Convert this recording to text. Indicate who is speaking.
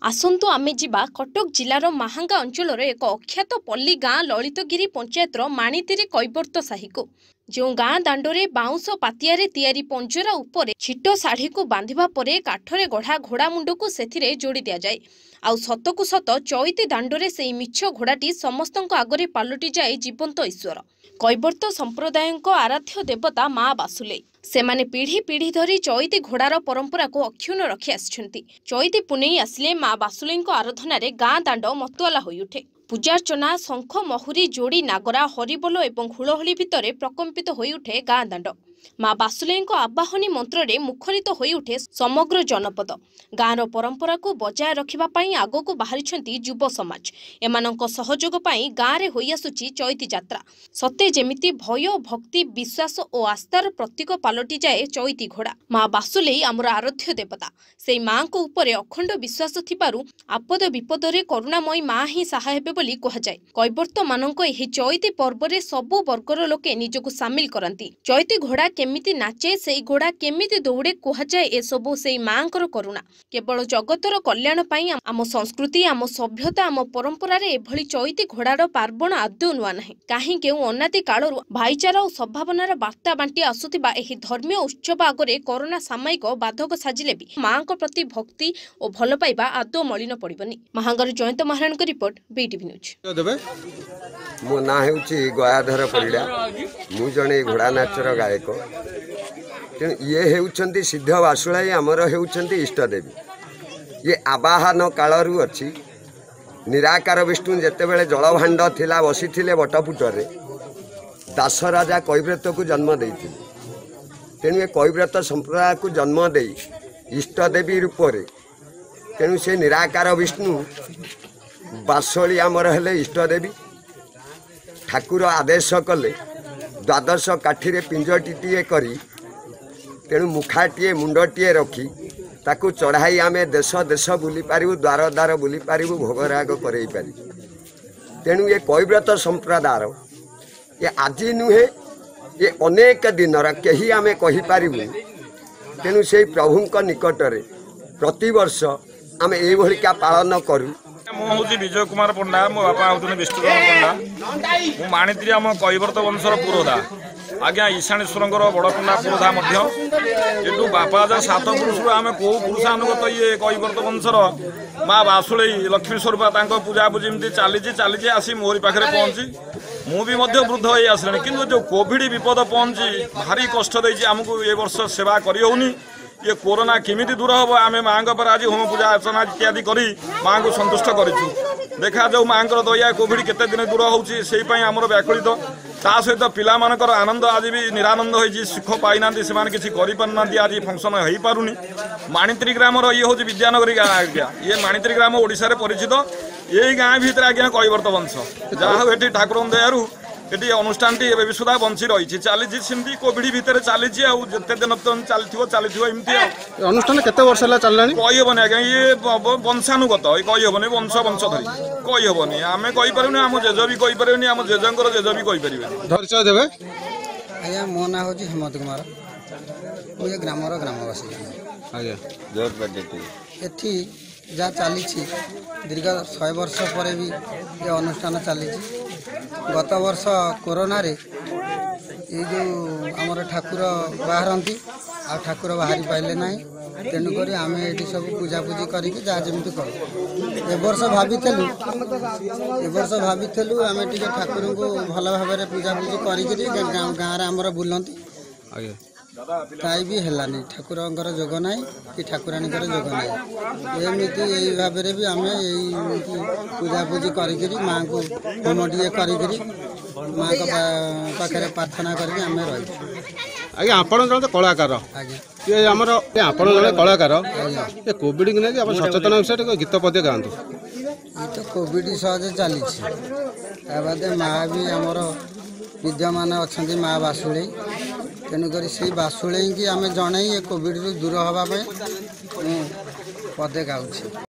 Speaker 1: आसंतु आमे जिबा कटक जिलार महांगा अंचल एक अख्यात पल्ली गाँ ललितगिरी पंचायतर माणितिरी कैवर्त साही को जो गाँ दांडरे बाउंस पातियारे तैयारी पंजरा उपरे छिट शाढ़ी को बांधिबा परे काठरे गढ़ा घोड़ा मुंड को सेथिरे जोड़ी दिया जाए आउ सतकु सत चैती दांडरे से मिछ घोड़ाटी समस्तक आगरे पालटि जाए जीवंत ईश्वर कैवर्त संप्रदायक आराध्य देवता माँ बासुले सेमाने पीढ़ी पीढ़ी धरी चैती घोड़ार परंपरा को अक्षुण्ण रखी आसिछन्ति। चैती पुनेई आसिले माँ बासुले आराधन गाँ दांड मतुआला होई उठे। पूजार्चना शंख महुरी जोड़ी नागरा हरिबोल और हुलहुली भितर प्रकम्पित होई उठे गाँ दांड। माँ बासुले आवाहनी मंत्र रे मुखरित होई उठे समग्र जनपद। गाँर परंपरा को बजाय रखिबा पई आगो को बाहरिछन्ति युव समाज। एमानंक सहयोग पई गाँ रे होई आसुची चैती यात्रा। सते जेमिति भय भक्ति विश्वास और आस्थार प्रतीक पालटि जाए चैती घोड़ा। माँ बासुले आमर आराध्य देवता। से माँ को ऊपर अखंड विश्वास थिबारु आपद विपदरे करुणामयी माँ ही सहाय हेबे बोली कहा जाए। कैवर्त मानक एही चैती पर्व रे सबु वर्गर लोके निजको सामिल करंती। चैती घोड़ा केमिति नाचे से घोड़ा केमिति दौड़े कहा जाए ए सबु से माँकर करुणा। केवल जगतर कल्याण पई आम संस्कृति आम सभ्यता आम परंपरा रे एभली चैती घोड़ार पार्वण आदौ नुआ नाही। काहे केउ अनादि कालरु भाईचारा और सद्भावनार वार्ता बांटी आसुथिबा एही धर्मीय उत्सव आगरे कोरोना सामयिक बाधक साजिले भी माँ प्रति भक्ति और भल पाइबा आदौ मलिन पड़िबनी। महांगर Jayant Maharana report BTV news.
Speaker 2: मो ना हेउची गयाधर परिडा मु जणे घोड़ा नाचर गायक। ये हेउचंती सिद्ध बासुलाई आमर हेउचंती इष्ट देवी। ये आवाहन कालरू अछि। निराकार विष्णु जेतेबेले जलभाण्ड थिला बसिथिले बटपुटरे दास राजा कैव्रत को जन्म देइथिले। तेणु ये कैव्रत संप्रदाय को जन्म देई इष्ट देवी रूपरे तेणु से निराकार विष्णु बासुली आमर हेले इष्ट देवी। ठाकुर आदेश कले द्वादश काठी पिंजटीए करी तेणु मुखाटीए मुंडटीए रखी ताकू चढ़ाई आमे देश देश बुली पारिबु द्वार द्वार बुली पारिबु भोगराग करई पारि। तेणु ये कैव्रत संप्रदाय ये आजी नुहे ये अनेक दिनर कही आमे कहि पारिबु। तेणु से प्रभुंक निकटरे प्रतिवर्ष आमे एई भलिका पालन करू।
Speaker 3: हूँ विजय कुमार पंडा मो बापा हूँ विष्णुचरण पंडा मु माणितिरी आम कैवर्त वंशर पुरोधा आज्ञा ईशानेश्वर बड़पंडा पुरोधा एटू बापा जा 7 पुरुष आम कौ पुरुषानुगत ये कैवर्त वंशर माँ बासुले लक्ष्मी स्वरूपा पूजा पूजी एमती चली आसी मोरी पाखे पहुँची मु भी वृद्ध हो आसले कि जो कोविड विपद पहुँची भारी कष्ट देती आमको ये वर्ष सेवा कर ये कोरोना किमिति दूर हम आम माँ पर आज होम पूजा अर्चना इत्यादि करी माँ को संतुष्ट करूँ। देखा जाऊ माँ दया कोविड केते दिन दूर होपाई आमर व्याकुलित ता सहित पिला मानकर आनंद आज भी निरानंद हो सुख पाई ना से किसी करना आज फंक्शन हो पारुनी। माणितिरी ग्राम ये हूँ विद्यानगरी गाँ आज्ञा ये माणितिरी ग्राम ओडिशा रे परिचित यही गाँ भितर आज्ञा कैवर्त वंश जहाँ हूँ ये ठाकुर दयारू ये अनुष्ठान टी भी सुधा बंची रही चली सेमती कोविड भितर चली जिते दिन चली
Speaker 4: अनुष्ठान केते वर्ष चललानी
Speaker 3: कहीहबनी आज्ञा ये वंशानुगत कहीहबनी वंश वंशधरी कहीहबनी आम कहीपरिबनी आम जेज भी कहीपरिबनी आम जेजंकर जेज भी कहीपरिबे।
Speaker 4: परिचय देबे
Speaker 5: आज्ञा मो ना होची हेमंत कुमार मुझे ग्रामर ग्रामवासी
Speaker 4: आज्ञा
Speaker 5: एठी जा चली दीर्घ 100 वर्ष पर भी ये अनुष्ठान चली। गत वर्ष कोरोना रे ये जो आमर ठाकुर बाहरती आ ठाकुर बाहरी पाइले ना तेणुक आम ये सब पूजापूजी करी जमी कर ए वर्ष भाविलु आम टे ठाकुर को भल भाव पूजापूजी कर गाँव आमर बुलती ताई भी हेलानी ठाकुर जोग ना कि ठाकुराणी जोग ना एमती यही भाव भी आम यही पूजापूजी कर माँ को होम टे कर माँ पाखे प्रार्थना करके आम रही।
Speaker 4: आज्ञा आप जन कलाकार ये आमर आप जन कलाकार ये कोविड की नहीं सचेतन विषय गीत पद्य गाँतु
Speaker 5: ये तो कोविड सहजे चली बादे माँ भी आमर विद्यमान अच्छा माँ बासुले तेणुक से बासुले कि आम जन ये कोविड रु दूर होगापे पदे गाँव।